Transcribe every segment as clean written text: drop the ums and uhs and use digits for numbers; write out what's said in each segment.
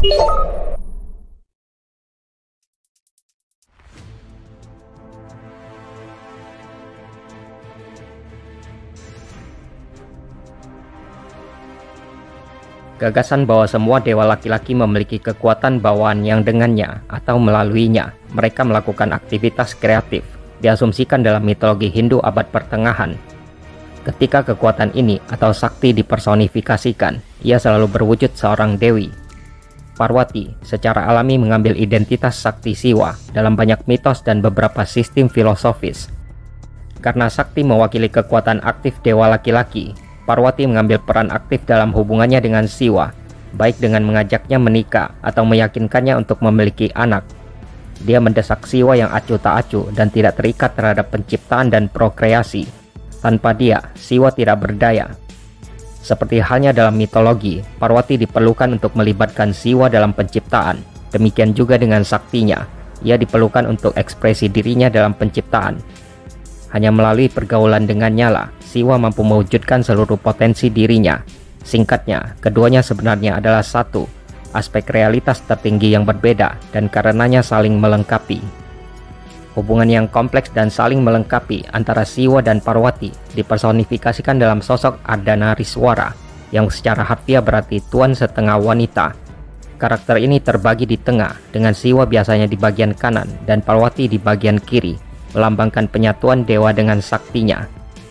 Gagasan bahwa semua dewa laki-laki memiliki kekuatan bawaan yang dengannya atau melaluinya mereka melakukan aktivitas kreatif diasumsikan dalam mitologi Hindu abad pertengahan. Ketika kekuatan ini atau sakti dipersonifikasikan, ia selalu berwujud seorang dewi. Parwati secara alami mengambil identitas sakti Siwa dalam banyak mitos dan beberapa sistem filosofis. Karena sakti mewakili kekuatan aktif dewa laki-laki, Parwati mengambil peran aktif dalam hubungannya dengan Siwa, baik dengan mengajaknya menikah atau meyakinkannya untuk memiliki anak. Dia mendesak Siwa yang acuh tak acuh dan tidak terikat terhadap penciptaan dan prokreasi. Tanpa dia, Siwa tidak berdaya. Seperti halnya dalam mitologi, Parwati diperlukan untuk melibatkan Siwa dalam penciptaan. Demikian juga dengan saktinya, ia diperlukan untuk ekspresi dirinya dalam penciptaan. Hanya melalui pergaulan dengannya lah Siwa mampu mewujudkan seluruh potensi dirinya. Singkatnya, keduanya sebenarnya adalah satu, aspek realitas tertinggi yang berbeda dan karenanya saling melengkapi. Hubungan yang kompleks dan saling melengkapi antara Siwa dan Parwati dipersonifikasikan dalam sosok Ardhanariswara yang secara harfiah berarti tuan setengah wanita. Karakter ini terbagi di tengah dengan Siwa biasanya di bagian kanan dan Parwati di bagian kiri, melambangkan penyatuan dewa dengan saktinya.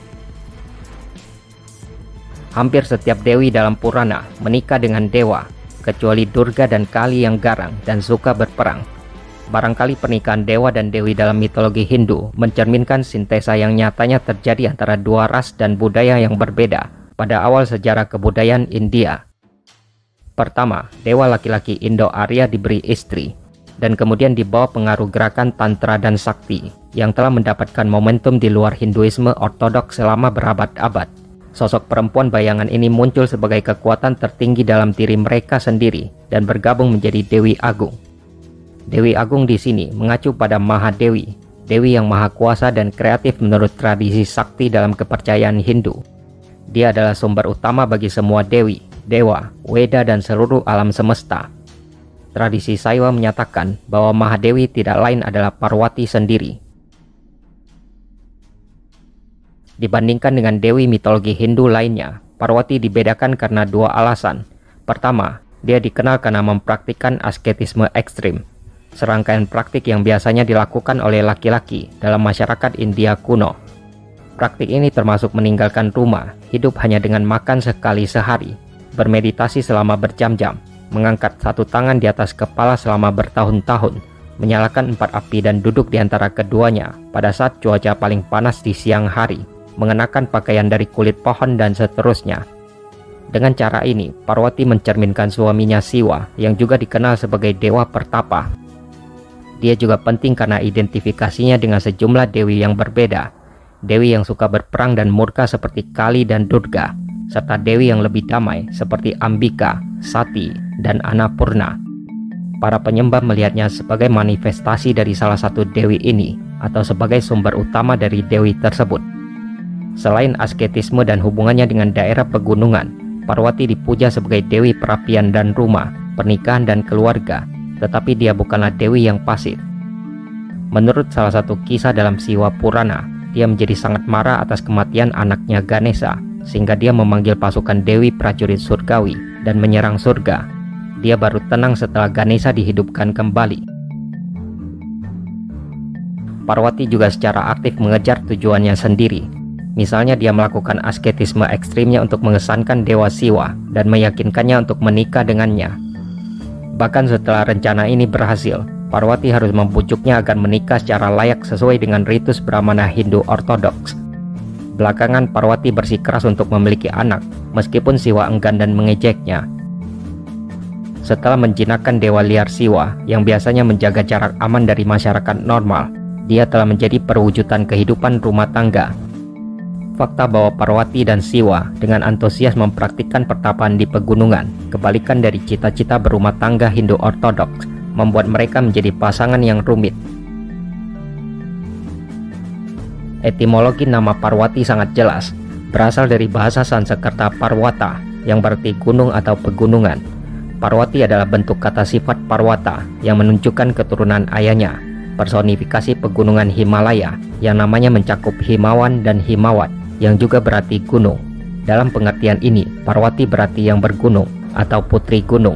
Hampir setiap dewi dalam Purana menikah dengan dewa, kecuali Durga dan Kali yang garang dan suka berperang. Barangkali pernikahan dewa dan dewi dalam mitologi Hindu mencerminkan sintesa yang nyatanya terjadi antara dua ras dan budaya yang berbeda pada awal sejarah kebudayaan India. Pertama, dewa laki-laki Indo-Arya diberi istri, dan kemudian dibawa pengaruh gerakan Tantra dan Sakti yang telah mendapatkan momentum di luar Hinduisme ortodoks selama berabad-abad. Sosok perempuan bayangan ini muncul sebagai kekuatan tertinggi dalam diri mereka sendiri dan bergabung menjadi Dewi Agung. Dewi Agung di sini mengacu pada Mahadewi, dewi yang maha kuasa dan kreatif menurut tradisi sakti dalam kepercayaan Hindu. Dia adalah sumber utama bagi semua dewi, dewa, Weda dan seluruh alam semesta. Tradisi Saiwa menyatakan bahwa Mahadewi tidak lain adalah Parwati sendiri. Dibandingkan dengan dewi mitologi Hindu lainnya, Parwati dibedakan karena dua alasan. Pertama, dia dikenal karena mempraktikkan asketisme ekstrim, serangkaian praktik yang biasanya dilakukan oleh laki-laki dalam masyarakat India kuno. Praktik ini termasuk meninggalkan rumah, hidup hanya dengan makan sekali sehari, bermeditasi selama berjam-jam, mengangkat satu tangan di atas kepala selama bertahun-tahun, menyalakan 4 api dan duduk di antara keduanya pada saat cuaca paling panas di siang hari, mengenakan pakaian dari kulit pohon dan seterusnya. Dengan cara ini, Parwati mencerminkan suaminya Siwa yang juga dikenal sebagai dewa pertapa. Dia juga penting karena identifikasinya dengan sejumlah dewi yang berbeda, dewi yang suka berperang dan murka seperti Kali dan Durga, serta dewi yang lebih damai seperti Ambika, Sati, dan Annapurna. Para penyembah melihatnya sebagai manifestasi dari salah satu dewi ini atau sebagai sumber utama dari dewi tersebut. Selain asketisme dan hubungannya dengan daerah pegunungan, Parwati dipuja sebagai dewi perapian dan rumah, pernikahan dan keluarga, tetapi dia bukanlah dewi yang pasif. Menurut salah satu kisah dalam Siwa Purana, dia menjadi sangat marah atas kematian anaknya Ganesha, sehingga dia memanggil pasukan dewi prajurit surgawi dan menyerang surga. Dia baru tenang setelah Ganesha dihidupkan kembali. Parwati juga secara aktif mengejar tujuannya sendiri. Misalnya dia melakukan asketisme ekstrimnya untuk mengesankan Dewa Siwa dan meyakinkannya untuk menikah dengannya. Bahkan setelah rencana ini berhasil, Parwati harus membujuknya agar menikah secara layak sesuai dengan ritus Brahmana Hindu ortodoks. Belakangan Parwati bersikeras untuk memiliki anak, meskipun Siwa enggan dan mengejeknya. Setelah menjinakkan dewa liar Siwa yang biasanya menjaga jarak aman dari masyarakat normal, dia telah menjadi perwujudan kehidupan rumah tangga. Fakta bahwa Parwati dan Siwa dengan antusias mempraktikkan pertapaan di pegunungan, kebalikan dari cita-cita berumah tangga Hindu ortodoks, membuat mereka menjadi pasangan yang rumit. Etimologi nama Parwati sangat jelas, berasal dari bahasa Sanskerta Parwata yang berarti gunung atau pegunungan. Parwati adalah bentuk kata sifat Parwata yang menunjukkan keturunan ayahnya, personifikasi pegunungan Himalaya yang namanya mencakup Himawan dan Himawat yang juga berarti gunung. Dalam pengertian ini, Parwati berarti yang bergunung atau putri gunung.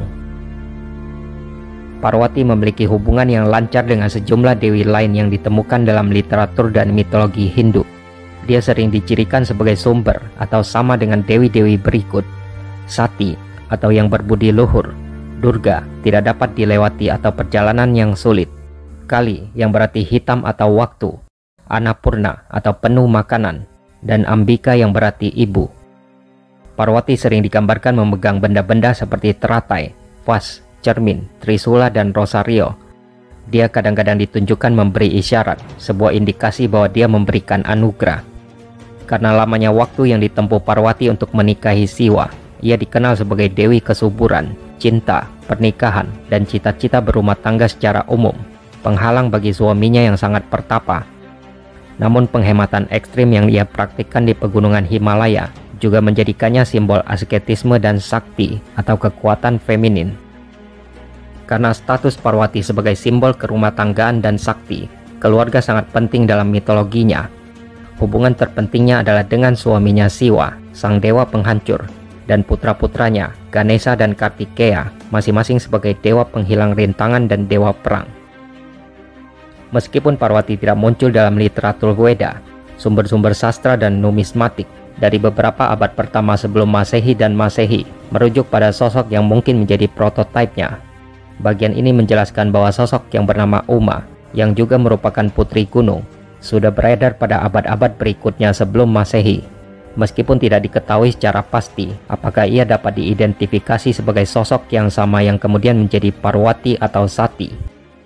Parwati memiliki hubungan yang lancar dengan sejumlah dewi lain yang ditemukan dalam literatur dan mitologi Hindu. Dia sering dicirikan sebagai sumber atau sama dengan dewi-dewi berikut: Sati atau yang berbudi luhur, Durga tidak dapat dilewati atau perjalanan yang sulit, Kali yang berarti hitam atau waktu, Annapurna atau penuh makanan, dan Ambika yang berarti ibu. Parwati sering digambarkan memegang benda-benda seperti teratai, vas, cermin, trisula, dan rosario. Dia kadang-kadang ditunjukkan memberi isyarat, sebuah indikasi bahwa dia memberikan anugerah. Karena lamanya waktu yang ditempuh Parwati untuk menikahi Siwa, ia dikenal sebagai Dewi Kesuburan, cinta, pernikahan, dan cita-cita berumah tangga secara umum, penghalang bagi suaminya yang sangat pertapa. Namun penghematan ekstrim yang ia praktikkan di pegunungan Himalaya juga menjadikannya simbol asketisme dan sakti atau kekuatan feminin. Karena status Parwati sebagai simbol kerumah tanggaan dan sakti, keluarga sangat penting dalam mitologinya. Hubungan terpentingnya adalah dengan suaminya Siwa, sang dewa penghancur, dan putra-putranya Ganesha dan Kartikeya, masing-masing sebagai dewa penghilang rintangan dan dewa perang. Meskipun Parwati tidak muncul dalam literatur Weda, sumber-sumber sastra dan numismatik dari beberapa abad pertama sebelum Masehi dan Masehi merujuk pada sosok yang mungkin menjadi prototipenya. Bagian ini menjelaskan bahwa sosok yang bernama Uma, yang juga merupakan putri gunung, sudah beredar pada abad-abad berikutnya sebelum Masehi. Meskipun tidak diketahui secara pasti apakah ia dapat diidentifikasi sebagai sosok yang sama yang kemudian menjadi Parwati atau Sati.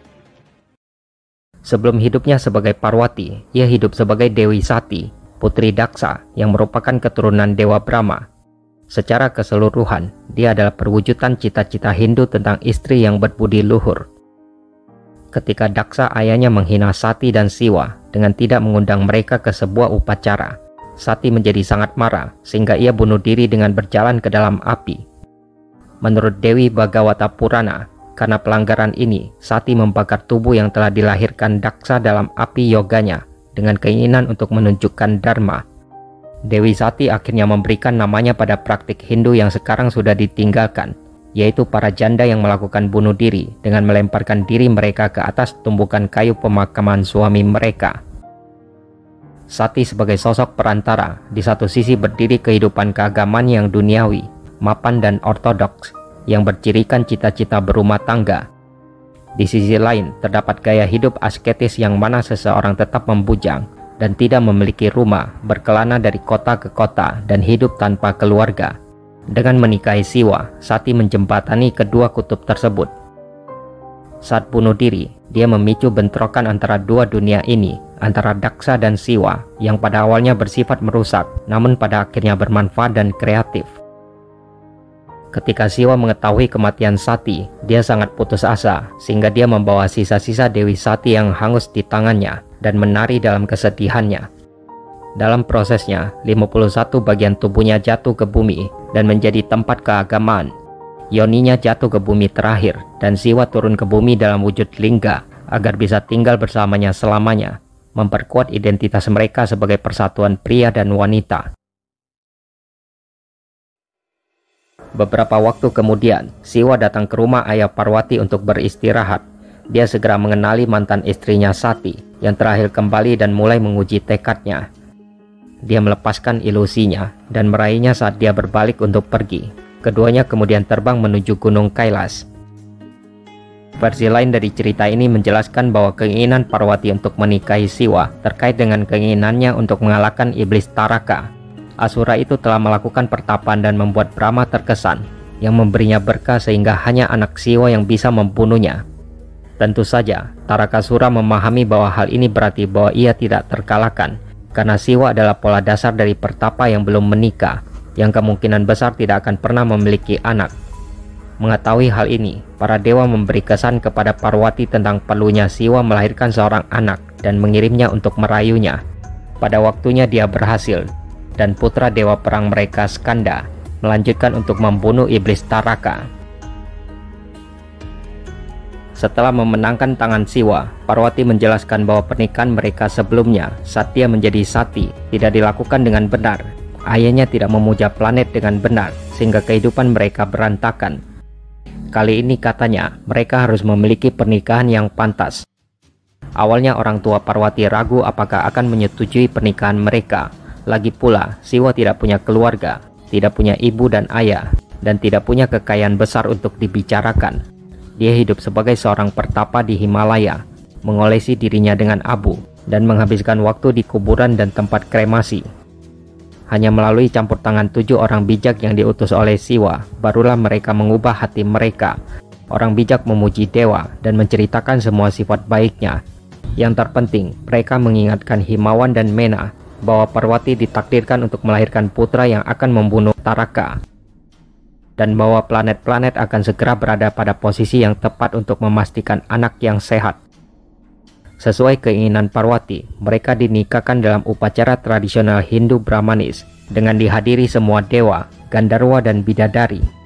Sebelum hidupnya sebagai Parwati, ia hidup sebagai Dewi Sati, putri Daksa yang merupakan keturunan Dewa Brahma. Secara keseluruhan, dia adalah perwujudan cita-cita Hindu tentang istri yang berbudi luhur. Ketika Daksa ayahnya menghina Sati dan Siwa dengan tidak mengundang mereka ke sebuah upacara, Sati menjadi sangat marah sehingga ia bunuh diri dengan berjalan ke dalam api. Menurut Dewi Bhagavata Purana, karena pelanggaran ini, Sati membakar tubuh yang telah dilahirkan Daksa dalam api yoganya dengan keinginan untuk menunjukkan dharma. Dewi Sati akhirnya memberikan namanya pada praktik Hindu yang sekarang sudah ditinggalkan, yaitu para janda yang melakukan bunuh diri dengan melemparkan diri mereka ke atas tumbukan kayu pemakaman suami mereka. Sati sebagai sosok perantara, di satu sisi berdiri kehidupan keagamaan yang duniawi, mapan dan ortodoks, yang bercirikan cita-cita berumah tangga. Di sisi lain, terdapat gaya hidup asketis yang mana seseorang tetap membujang dan tidak memiliki rumah, berkelana dari kota ke kota, dan hidup tanpa keluarga. Dengan menikahi Siwa, Sati menjembatani kedua kutub tersebut. Saat bunuh diri, dia memicu bentrokan antara dua dunia ini, antara Daksa dan Siwa, yang pada awalnya bersifat merusak, namun pada akhirnya bermanfaat dan kreatif. Ketika Siwa mengetahui kematian Sati, dia sangat putus asa, sehingga dia membawa sisa-sisa Dewi Sati yang hangus di tangannya, dan menari dalam kesedihannya. Dalam prosesnya, 51 bagian tubuhnya jatuh ke bumi, dan menjadi tempat keagamaan. Yoninya jatuh ke bumi terakhir, dan Siwa turun ke bumi dalam wujud lingga, agar bisa tinggal bersamanya selamanya, memperkuat identitas mereka sebagai persatuan pria dan wanita. Beberapa waktu kemudian, Siwa datang ke rumah ayah Parwati untuk beristirahat. Dia segera mengenali mantan istrinya Sati, yang terakhir kembali dan mulai menguji tekadnya. Dia melepaskan ilusinya dan meraihnya saat dia berbalik untuk pergi. Keduanya kemudian terbang menuju Gunung Kailas. Versi lain dari cerita ini menjelaskan bahwa keinginan Parwati untuk menikahi Siwa terkait dengan keinginannya untuk mengalahkan iblis Taraka. Asura itu telah melakukan pertapaan dan membuat Brahma terkesan, yang memberinya berkah sehingga hanya anak Siwa yang bisa membunuhnya. Tentu saja, Tarakasura memahami bahwa hal ini berarti bahwa ia tidak terkalahkan, karena Siwa adalah pola dasar dari pertapa yang belum menikah, yang kemungkinan besar tidak akan pernah memiliki anak. Mengetahui hal ini, para dewa memberi kesan kepada Parwati tentang perlunya Siwa melahirkan seorang anak dan mengirimnya untuk merayunya. Pada waktunya dia berhasil, dan putra dewa perang mereka Skanda melanjutkan untuk membunuh iblis Taraka. Setelah memenangkan tangan Siwa, Parwati menjelaskan bahwa pernikahan mereka sebelumnya, Satya menjadi Sati, tidak dilakukan dengan benar. Ayahnya tidak memuja planet dengan benar, sehingga kehidupan mereka berantakan. Kali ini katanya, mereka harus memiliki pernikahan yang pantas. Awalnya orang tua Parwati ragu apakah akan menyetujui pernikahan mereka. Lagi pula, Siwa tidak punya keluarga, tidak punya ibu dan ayah, dan tidak punya kekayaan besar untuk dibicarakan. Dia hidup sebagai seorang pertapa di Himalaya, mengolesi dirinya dengan abu, dan menghabiskan waktu di kuburan dan tempat kremasi. Hanya melalui campur tangan 7 orang bijak yang diutus oleh Siwa, barulah mereka mengubah hati mereka. Orang bijak memuji dewa dan menceritakan semua sifat baiknya. Yang terpenting, mereka mengingatkan Himawan dan Mena bahwa Parwati ditakdirkan untuk melahirkan putra yang akan membunuh Taraka, dan bahwa planet-planet akan segera berada pada posisi yang tepat untuk memastikan anak yang sehat. Sesuai keinginan Parwati, mereka dinikahkan dalam upacara tradisional Hindu Brahmanis dengan dihadiri semua dewa, Gandarwa dan bidadari.